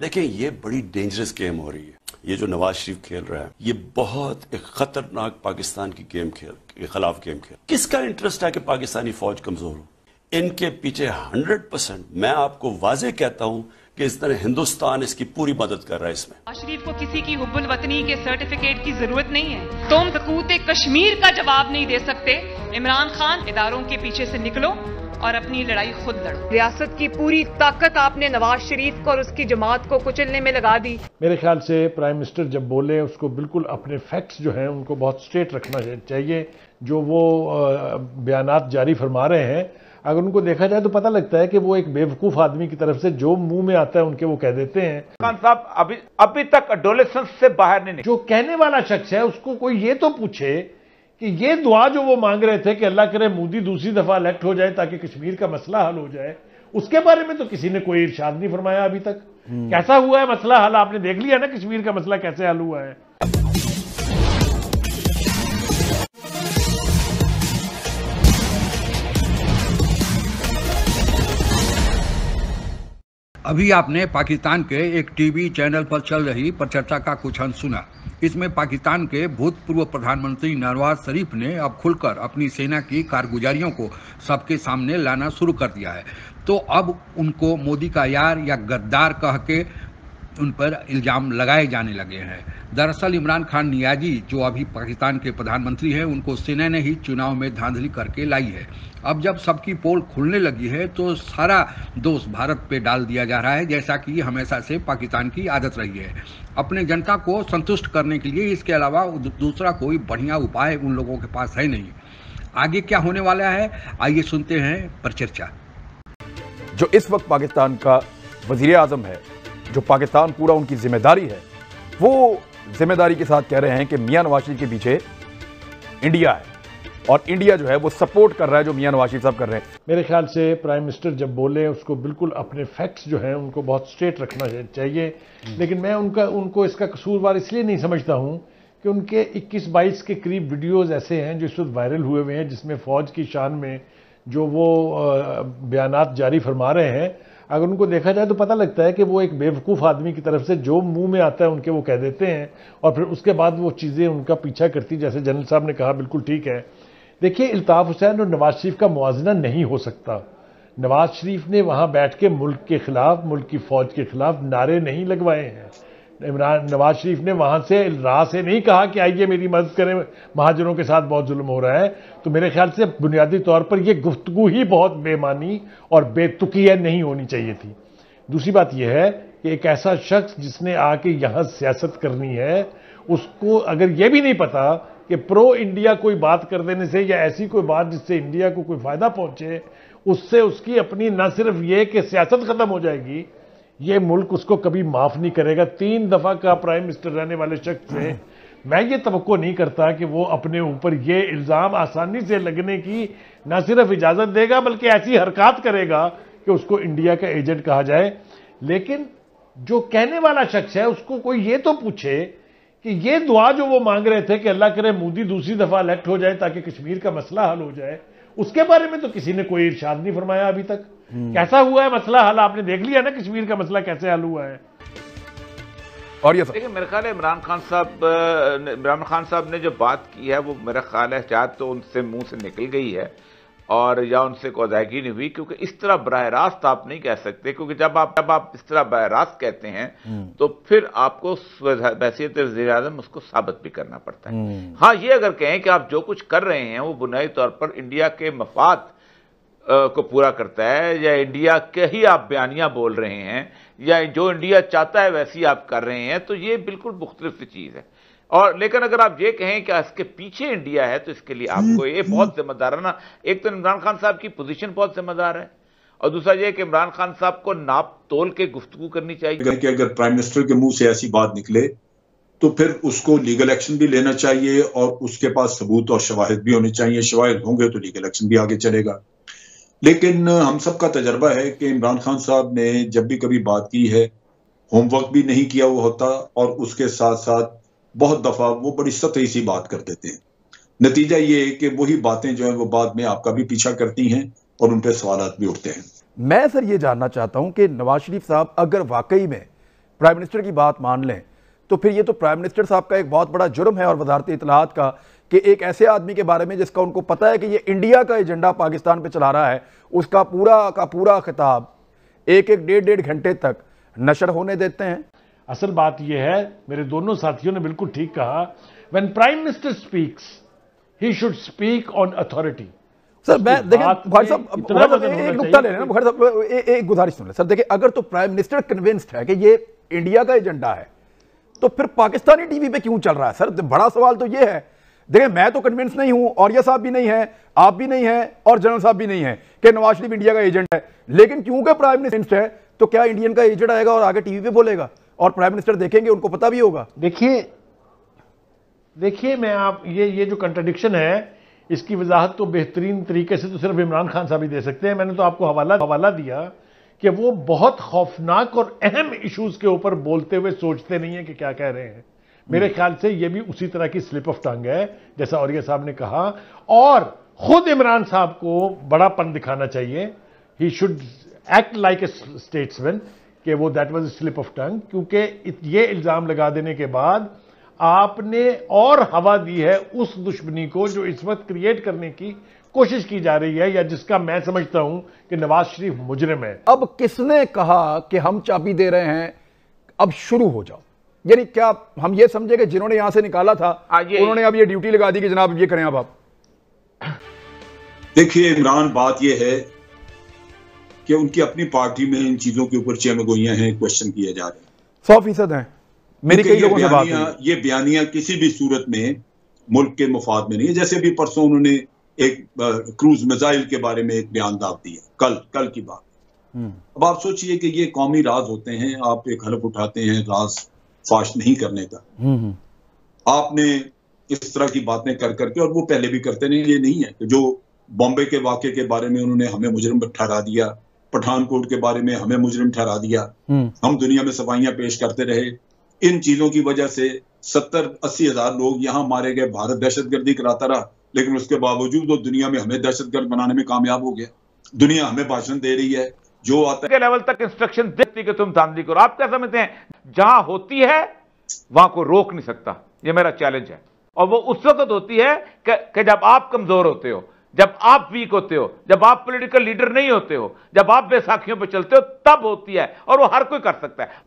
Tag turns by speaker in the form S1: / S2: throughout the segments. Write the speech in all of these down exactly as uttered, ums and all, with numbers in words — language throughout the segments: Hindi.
S1: देखें, ये बड़ी डेंजरस गेम हो रही है। ये जो नवाज शरीफ खेल रहा है, ये बहुत एक खतरनाक पाकिस्तान की गेम खेल के खिलाफ गेम खेल। किसका इंटरेस्ट है कि पाकिस्तानी फौज कमजोर हो? इनके पीछे हंड्रेड परसेंट मैं आपको वाजे कहता हूं कि इस तरह हिंदुस्तान इसकी पूरी मदद कर रहा है। इसमें
S2: नवाज शरीफ को किसी की हुब्बुल वतनी के सर्टिफिकेट की जरूरत नहीं है। तुम सकूत कश्मीर का जवाब नहीं दे सकते। इमरान खान, इदारों के पीछे से निकलो और अपनी लड़ाई खुद लड़ो। रियासत की पूरी ताकत आपने नवाज शरीफ को और उसकी जमात को कुचलने में लगा दी।
S3: मेरे ख्याल से प्राइम मिनिस्टर जब बोले उसको बिल्कुल अपने फैक्ट्स जो हैं उनको बहुत स्ट्रेट रखना चाहिए। जो वो बयानात जारी फरमा रहे हैं, अगर उनको देखा जाए तो पता लगता है कि वो एक बेवकूफ आदमी की तरफ से जो मुंह में आता है उनके वो कह देते हैं।
S4: खान साहब अभी अभी तक एडोलेसेंस से बाहर नहीं निकले।
S3: जो कहने वाला शख्स है उसको कोई ये तो पूछे कि ये दुआ जो वो मांग रहे थे कि अल्लाह करे मोदी दूसरी दफा इलेक्ट हो जाए ताकि कश्मीर का मसला हल हो जाए, उसके बारे में तो किसी ने कोई इरशाद नहीं फरमाया अभी तक। कैसा हुआ है मसला हल? आपने देख लिया ना कश्मीर का मसला कैसे हल हुआ है।
S5: अभी आपने पाकिस्तान के एक टीवी चैनल पर चल रही परिचर्चा का कुछ अंश सुना। इसमें पाकिस्तान के भूतपूर्व प्रधानमंत्री नवाज शरीफ ने अब खुलकर अपनी सेना की कारगुजारियों को सबके सामने लाना शुरू कर दिया है। तो अब उनको मोदी का यार या गद्दार कह के उन पर इल्जाम लगाए जाने लगे हैं। दरअसल इमरान खान नियाजी जो अभी पाकिस्तान के प्रधानमंत्री हैं, उनको सेना ने ही चुनाव में धांधली करके लाई है। अब जब सबकी पोल खुलने लगी है तो सारा दोष भारत पे डाल दिया जा रहा है, जैसा कि हमेशा से पाकिस्तान की आदत रही है। अपने जनता को संतुष्ट करने के लिए इसके अलावा दूसरा कोई बढ़िया उपाय उन लोगों के पास है नहीं। आगे क्या होने वाला है, आइए सुनते हैं परिचर्चा।
S6: जो इस वक्त पाकिस्तान का वजीर आजम है, जो पाकिस्तान पूरा उनकी जिम्मेदारी है, वो जिम्मेदारी के साथ कह रहे हैं कि मियां नवाज शरीफ के पीछे इंडिया है और इंडिया जो है वो सपोर्ट कर रहा है जो मियां नवाज शरीफ साहब कर रहे हैं।
S3: मेरे ख्याल से प्राइम मिनिस्टर जब बोले उसको बिल्कुल अपने फैक्ट्स जो हैं उनको बहुत स्ट्रेट रखना चाहिए। लेकिन मैं उनका उनको इसका कसूरवार इसलिए नहीं समझता हूं कि उनके इक्कीस बाईस के करीब वीडियोस ऐसे हैं जो इस वक्त वायरल हुए हुए हैं, जिसमें फौज की शान में जो वो बयानात जारी फरमा रहे हैं। अगर उनको देखा जाए तो पता लगता है कि वो एक बेवकूफ़ आदमी की तरफ से जो मुंह में आता है उनके वो कह देते हैं और फिर उसके बाद वो चीज़ें उनका पीछा करती, जैसे जनरल साहब ने कहा बिल्कुल ठीक है। देखिए, इल्ताफ़ हुसैन और नवाज शरीफ का मुआजना नहीं हो सकता। नवाज शरीफ ने वहाँ बैठ के मुल्क के खिलाफ, मुल्क की फौज के खिलाफ नारे नहीं लगवाए हैं। इमरान नवाज शरीफ ने वहाँ से राह से नहीं कहा कि आइए मेरी मदद करें, महाजरों के साथ बहुत जुल्म हो रहा है। तो मेरे ख्याल से बुनियादी तौर पर यह गुफ्तगू ही बहुत बेमानी और बेतुकिया नहीं होनी चाहिए थी। दूसरी बात यह है कि एक ऐसा शख्स जिसने आके यहाँ सियासत करनी है, उसको अगर यह भी नहीं पता कि प्रो इंडिया कोई बात कर देने से या ऐसी कोई बात जिससे इंडिया को कोई फायदा पहुंचे, उससे उसकी अपनी न सिर्फ ये कि सियासत खत्म हो जाएगी, ये मुल्क उसको कभी माफ नहीं करेगा। तीन दफा का प्राइम मिनिस्टर रहने वाले शख्स से मैं ये तवक्को नहीं करता कि वो अपने ऊपर ये इल्जाम आसानी से लगने की न सिर्फ इजाजत देगा बल्कि ऐसी हरकत करेगा कि उसको इंडिया का एजेंट कहा जाए। लेकिन जो कहने वाला शख्स है उसको कोई ये तो पूछे कि ये दुआ जो वो मांग रहे थे कि अल्लाह करे मोदी दूसरी दफा इलेक्ट हो जाए ताकि कश्मीर का मसला हल हो जाए, उसके बारे में तो किसी ने कोई इरशाद नहीं फरमाया अभी तक। कैसा हुआ है मसला हल? आपने देख लिया ना कश्मीर का मसला कैसे हल हुआ है।
S6: और ये
S4: देखिए, मेरे ख्याल है इमरान खान साहब इमरान खान साहब ने जो बात की है वो मेरा ख्याल है शायद तो उनसे मुंह से निकल गई है और या उनसे कोई अदायगी नहीं हुई, क्योंकि इस तरह बराह रास्त आप नहीं कह सकते। क्योंकि जब आप जब आप इस तरह बराह रास्त कहते हैं तो फिर आपको हैसियत वज़ीर-ए-आज़म उसको साबित भी करना पड़ता है। हाँ, ये अगर कहें कि आप जो कुछ कर रहे हैं वो बुनियादी तौर पर इंडिया के मफाद को पूरा करता है, या इंडिया के ही आप बयानियां बोल रहे हैं, या जो इंडिया चाहता है वैसी आप कर रहे हैं, तो ये बिल्कुल मुख्तलिफ चीज है। और लेकिन अगर आप ये कहें कि इसके पीछे इंडिया है तो इसके लिए आपको ये बहुत जिम्मेदाराना, एक तो इमरान खान साहब की पोजीशन बहुत जिम्मेदार है और दूसरा ये कि इमरान खान साहब को नाप तोल के गुफ्तगू करनी चाहिए
S7: कि अगर प्राइम मिनिस्टर के मुंह से ऐसी बात निकले तो फिर उसको लीगल एक्शन भी लेना चाहिए और उसके पास सबूत और शवाहिद भी होने चाहिए। शवाहिद होंगे तो लीगल एक्शन भी आगे चलेगा। लेकिन हम सबका तजर्बा है कि इमरान खान साहब ने जब भी कभी बात की है, होमवर्क भी नहीं किया हुआ होता और उसके साथ साथ बहुत दफा वो बड़ी सतही सी बात कर देते हैं। नतीजा ये है कि वही बातें जो है वो बाद में आपका भी पीछा करती हैं और उन पर सवाल भी उठते हैं।
S6: मैं सर ये जानना चाहता हूं कि नवाज शरीफ साहब अगर वाकई में प्राइम मिनिस्टर की बात मान लें, तो फिर ये तो प्राइम मिनिस्टर साहब का एक बहुत बड़ा जुर्म है और वजारत इत्तलाआत का कि एक ऐसे आदमी के बारे में जिसका उनको पता है कि ये इंडिया का एजेंडा पाकिस्तान पे चला रहा है, उसका पूरा का पूरा खिताब एक एक डेढ़ डेढ़ घंटे तक नशर होने देते हैं।
S3: असल बात यह है, मेरे दोनों साथियों ने बिल्कुल ठीक कहा, when prime minister speaks he should speak on authority.
S6: Sir मैं देखिए बुखारी साहब एक नुकता ले रहे हैं, बुखारी साहब एक गुजारिश सुन ले सर। देखिए अगर तो प्राइम मिनिस्टर कन्विंस्ड है कि ये इंडिया का एजेंडा है तो फिर पाकिस्तानी टीवी पे क्यों चल रहा है? सर बड़ा सवाल तो ये है। देखिए मैं तो कन्विंस नहीं हूं, औरिया साहब भी नहीं है, आप भी नहीं है और जनरल साहब भी नहीं है कि नवाज शरीफ इंडिया का एजेंट है, लेकिन क्योंकि प्राइम मिनिस्टर है तो क्या इंडियन का एजेंट आएगा और आगे टीवी पे बोलेगा और प्राइम मिनिस्टर देखेंगे, उनको पता भी होगा।
S3: देखिए देखिए मैं आप ये ये जो कंट्राडिक्शन है इसकी वजाहत तो बेहतरीन तरीके से तो सिर्फ इमरान खान साहब ही दे सकते हैं। मैंने तो आपको हवाला हवाला दिया कि वो बहुत खौफनाक और अहम इश्यूज के ऊपर बोलते हुए सोचते नहीं है कि क्या कह रहे हैं। मेरे ख्याल से ये भी उसी तरह की स्लिप ऑफ टंग है जैसा औरिया साहब ने कहा, और खुद इमरान साहब को बड़ापन दिखाना चाहिए। He should act like a statesman कि वो that was slip of tongue, क्योंकि ये इल्जाम लगा देने के बाद आपने और हवा दी है उस दुश्मनी को जो इस वक्त क्रिएट करने की कोशिश की जा रही है, या जिसका मैं समझता हूं कि नवाज शरीफ मुजरिम है।
S6: अब किसने कहा कि हम चाबी दे रहे हैं, अब शुरू हो जाओ? यानी क्या हम ये समझे कि जिन्होंने यहां से निकाला था उन्होंने अब ये ड्यूटी लगा दी कि जनाब ये करें अब आप?
S7: देखिए इमरान, बात ये है कि उनकी अपनी पार्टी में इन चीजों के ऊपर चमगोइयां हैं, क्वेश्चन किए जा रहे हैं,
S6: सौ फीसद है। मेरी कई लोगों से बात हुई,
S7: ये बयानियां किसी भी सूरत में मुल्क के मुफाद में नहीं है। जैसे अभी परसों उन्होंने एक क्रूज मिसाइल के बारे में एक बयान दाव दिया, कल कल की बात। अब आप सोचिए कि ये कौमी राज होते हैं, आप एक हलफ उठाते हैं राज फाश नहीं करने का, आपने इस तरह की बातें कर करके, और वो पहले भी करते नहीं, ये नहीं है कि जो बॉम्बे के वाक़े के बारे में उन्होंने हमें मुजरिम ठहरा दिया, पठानकोट के बारे में हमें मुजरिम ठहरा दिया, हम दुनिया में सफाइयां पेश करते रहे। इन चीजों की वजह से सत्तर अस्सी हजार लोग यहाँ मारे गए, भारत दहशतगर्दी कराता रहा, लेकिन उसके बावजूद वो दुनिया में हमें दहशतगर्द बनाने में कामयाब हो गया। दुनिया हमें भाषण दे रही है, जो आता
S4: है लेवल तक इंस्ट्रक्शन देती कि तुम धांधली करो। आप क्या समझते हैं, जहां होती है वहां को रोक नहीं सकता, ये मेरा चैलेंज है। और वो उस वक्त होती है कि जब आप कमजोर होते हो, जब आप वीक होते हो, जब आप पॉलिटिकल लीडर नहीं होते हो, जब आप बैसाखियों पर चलते हो, तब होती है। और वो हर कोई कर सकता है।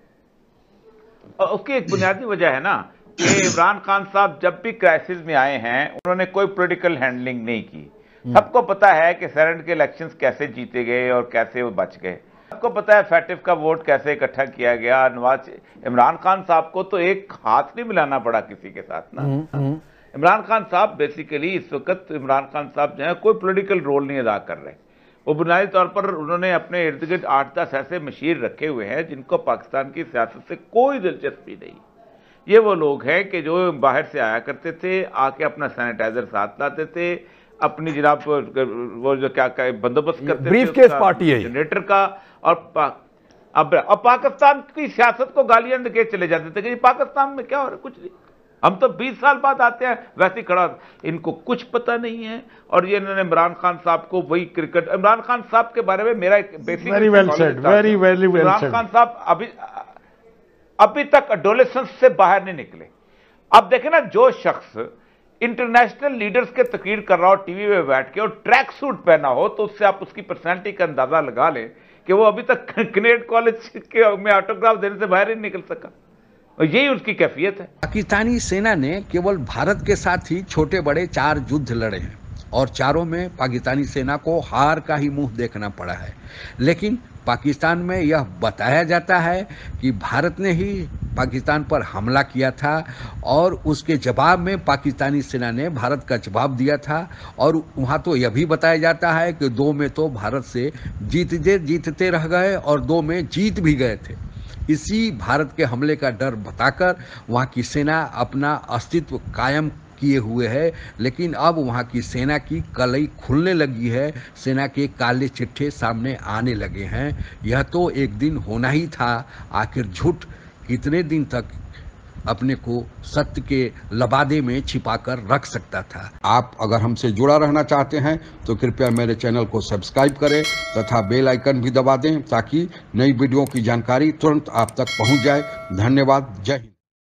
S4: और उसकी एक बुनियादी वजह है ना कि इमरान खान साहब जब भी क्राइसिस में आए हैं उन्होंने कोई पॉलिटिकल हैंडलिंग नहीं की। सबको पता है कि सेनेट के इलेक्शंस कैसे जीते गए और कैसे वो बच गए। सबको पता है फैटिफ का वोट कैसे इकट्ठा किया गया। नवाज इमरान खान साहब को तो एक हाथ नहीं मिलाना पड़ा किसी के साथ ना। इमरान खान साहब बेसिकली इस वक्त इमरान खान साहब जो है कोई पॉलिटिकल रोल नहीं अदा कर रहे। वो बुनियादी तौर पर उन्होंने अपने इर्द गिर्द आठ दस ऐसे मशीर रखे हुए हैं जिनको पाकिस्तान की सियासत से कोई दिलचस्पी नहीं। ये वो लोग हैं कि जो बाहर से आया करते थे, आके अपना सैनिटाइजर साथ लाते थे, अपनी जनाब वो जो क्या क्या बंदोबस्त करते
S6: ब्रीफ केस पार्टी है
S4: जनरेटर का, और पा, अब अब पाकिस्तान की सियासत को गालियां दे चले जाते थे कि पाकिस्तान में क्या हो रहा है, कुछ नहीं, हम तो बीस साल बाद आते हैं, वैसे ही खड़ा। इनको कुछ पता नहीं है। और ये इन्होंने इमरान खान साहब को वही क्रिकेट, इमरान खान साहब के बारे में मेरा basic
S3: very well said, very very well
S4: said. Imran Khan साहब अभी अभी तक एडोलेसेंस से बाहर नहीं निकले। अब देखें ना, जो शख्स इंटरनेशनल लीडर्स के तकरीर कर रहा हो टीवी में बैठ के और ट्रैक सूट पहना हो, तो उससे आप उसकी पर्सनैलिटी का अंदाजा लगा लें कि वो अभी तक कनेड कॉलेज के में ऑटोग्राफ देने से बाहर ही निकल सका। और यही उसकी कैफियत है।
S5: पाकिस्तानी सेना ने केवल भारत के साथ ही छोटे बड़े चार युद्ध लड़े हैं और चारों में पाकिस्तानी सेना को हार का ही मुंह देखना पड़ा है। लेकिन पाकिस्तान में यह बताया जाता है कि भारत ने ही पाकिस्तान पर हमला किया था और उसके जवाब में पाकिस्तानी सेना ने भारत का जवाब दिया था। और वहाँ तो यह भी बताया जाता है कि दो में तो भारत से जीतते जीतते रह गए और दो में जीत भी गए थे। इसी भारत के हमले का डर बताकर वहाँ की सेना अपना अस्तित्व कायम किए हुए है। लेकिन अब वहाँ की सेना की कलई खुलने लगी है, सेना के काले चिट्ठे सामने आने लगे हैं। यह तो एक दिन होना ही था। आखिर झूठ कितने दिन तक अपने को सत्य के लबादे में छिपाकर रख सकता था। आप अगर हमसे जुड़ा रहना चाहते हैं तो कृपया मेरे चैनल को सब्सक्राइब करें तथा बेल आइकन भी दबा दें ताकि नई वीडियो की जानकारी तुरंत आप तक पहुंच जाए। धन्यवाद। जय हिंद।